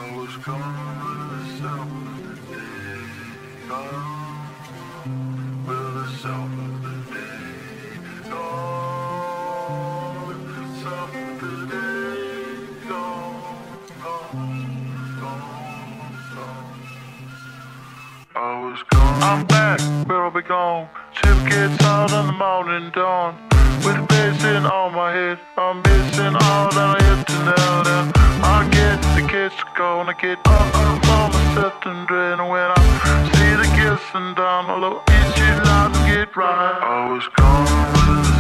was gone with the sound of the day. Gone with the sound of the day. Gone with the sound of the day. Gone, gone. I was gone. I'm back, where I'll be gone. Ship gets out in the morning dawn. With the bass in on my head, I'm missing all that I have to nail down. I get the kids to go and I get up on myself and dread. And when I see the kissing down, although each life to get right, I was gone with the